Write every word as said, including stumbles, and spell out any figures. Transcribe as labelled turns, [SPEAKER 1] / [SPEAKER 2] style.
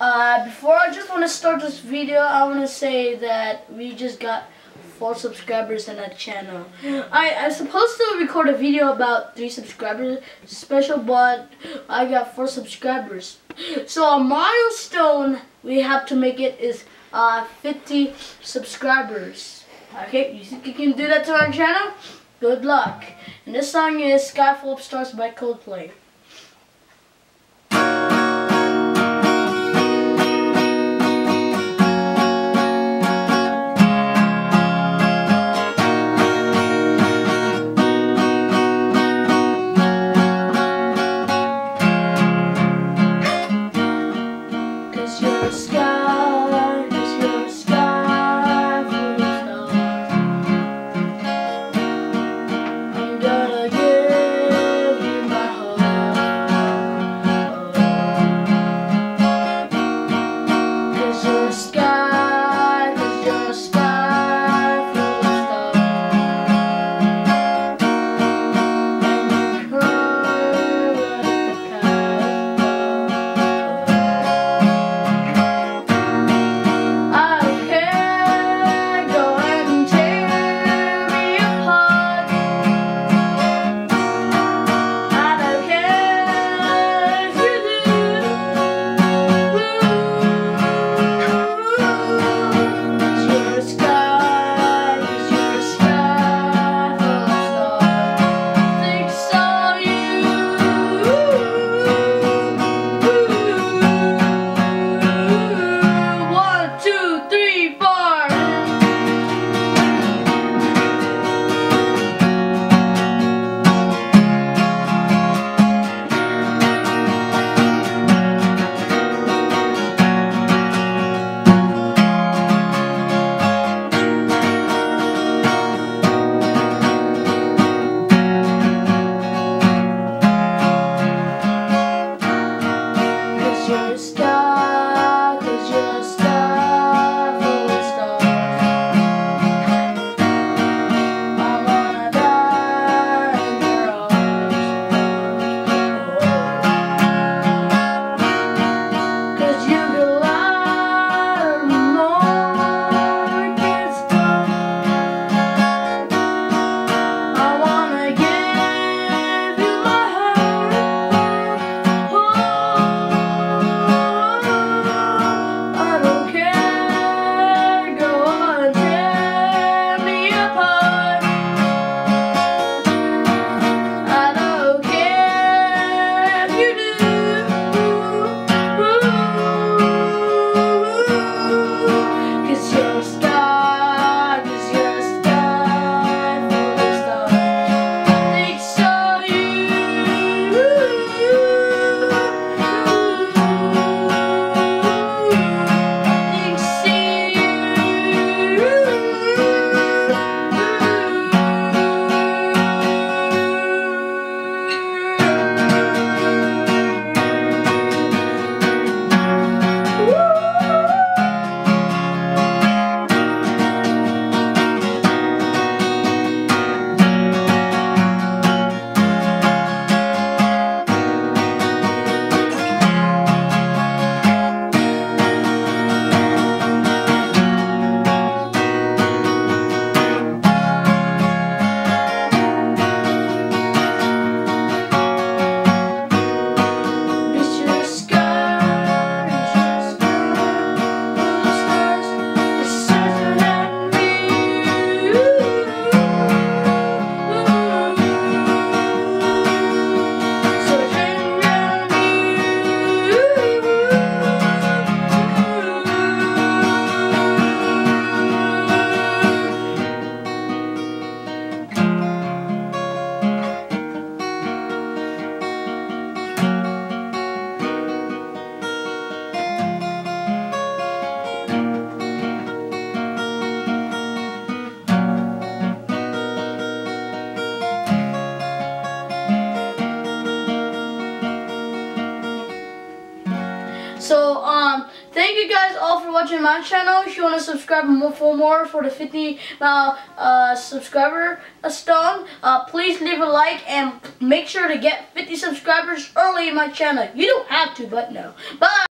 [SPEAKER 1] Uh, before I just want to start this video, I want to say that we just got four subscribers in that channel. I I'm supposed to record a video about three subscribers special, but I got four subscribers. So a milestone we have to make it is uh fifty subscribers. Okay, you think you can do that to our channel? Good luck. And this song is Sky Full of Stars by Coldplay. So, um, thank you guys all for watching my channel. If you want to subscribe more for more for the fifty uh, uh, subscriber stone, uh, please leave a like and make sure to get fifty subscribers early in my channel. You don't have to, but no. Bye!